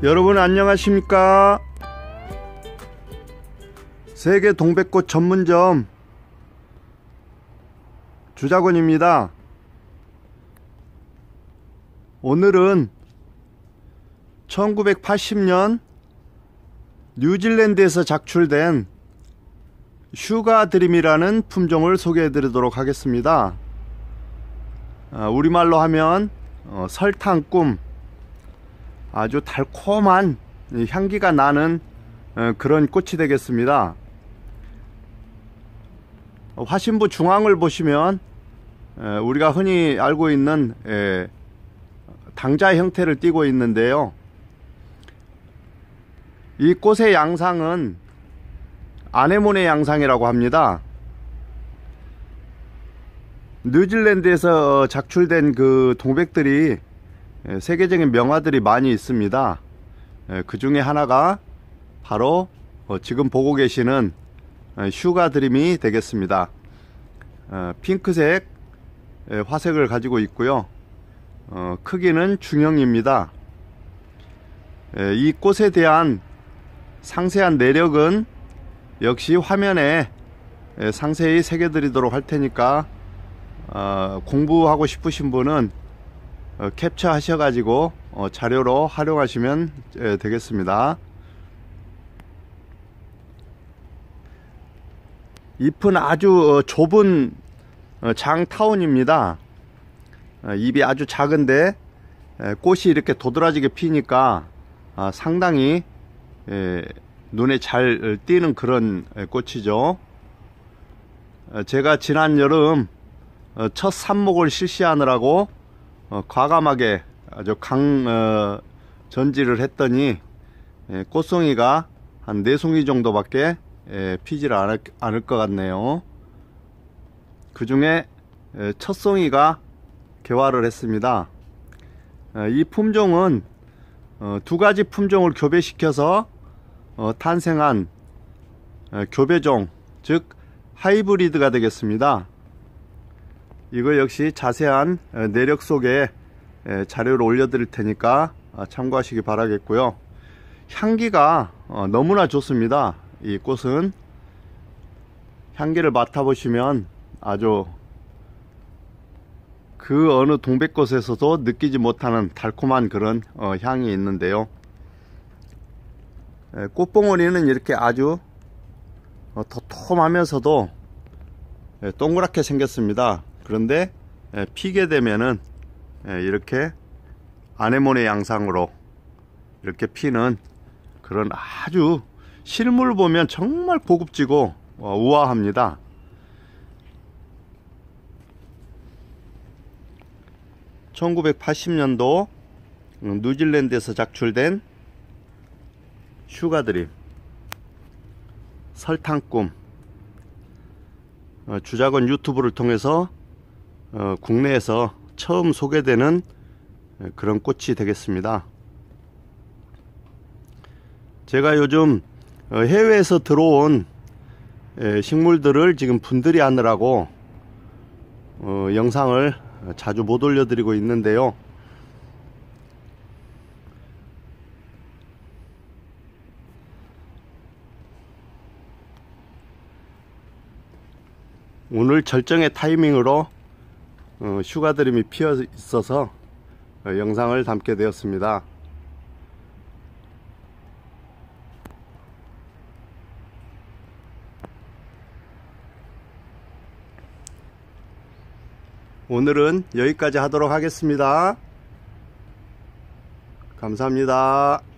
여러분 안녕하십니까? 세계 동백꽃 전문점 주작원입니다. 오늘은 1980년 뉴질랜드에서 작출된 슈가드림이라는 품종을 소개해 드리도록 하겠습니다. 우리말로 하면 설탕꿈, 아주 달콤한 향기가 나는 그런 꽃이 되겠습니다. 화신부 중앙을 보시면 우리가 흔히 알고 있는 당자 형태를 띠고 있는데요. 이 꽃의 양상은 아네모네 양상이라고 합니다. 뉴질랜드에서 작출된 그 동백들이 세계적인 명화들이 많이 있습니다. 그 중에 하나가 바로 지금 보고 계시는 슈가드림이 되겠습니다. 핑크색 화색을 가지고 있고요. 크기는 중형입니다. 이 꽃에 대한 상세한 내력은 역시 화면에 상세히 새겨드리도록 할 테니까 공부하고 싶으신 분은 캡처 하셔가지고 자료로 활용하시면 되겠습니다. 잎은 아주 좁은 장타운입니다. 잎이 아주 작은데 꽃이 이렇게 도드라지게 피니까 상당히 눈에 잘 띄는 그런 꽃이죠. 제가 지난 여름 첫 삽목을 실시하느라고 과감하게 아주 전지를 했더니 꽃송이가 한 4송이 정도밖에 피질 않을 것 같네요. 그 중에 첫 송이가 개화를 했습니다. 이 품종은 두 가지 품종을 교배시켜서 탄생한 교배종, 즉 하이브리드가 되겠습니다. 이거 역시 자세한 내력 속에 자료를 올려 드릴 테니까 참고하시기 바라겠고요. 향기가 너무나 좋습니다. 이 꽃은 향기를 맡아보시면 아주 그 어느 동백꽃에서도 느끼지 못하는 달콤한 그런 향이 있는데요. 꽃봉오리는 이렇게 아주 도톰하면서도 동그랗게 생겼습니다. 그런데 피게 되면은 이렇게 아네모네 양상으로 이렇게 피는 그런 아주 실물 보면 정말 고급지고 우아합니다. (1980년도) 뉴질랜드에서 작출된 슈가드림 설탕꿈, 주작원 유튜브를 통해서 국내에서 처음 소개되는 그런 꽃이 되겠습니다. 제가 요즘 해외에서 들어온 식물들을 지금 분들이 하느라고 영상을 자주 못 올려드리고 있는데요. 오늘 절정의 타이밍으로 슈가드림이 피어 있어서 영상을 담게 되었습니다. 오늘은 여기까지 하도록 하겠습니다. 감사합니다.